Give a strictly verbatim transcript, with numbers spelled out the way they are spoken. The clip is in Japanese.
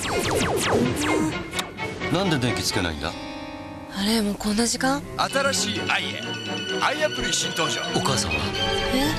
なんで電気つけないんだ。 あれもうこんな時間。 新しいアイへアイアプリ新登場。 お母さんは？ え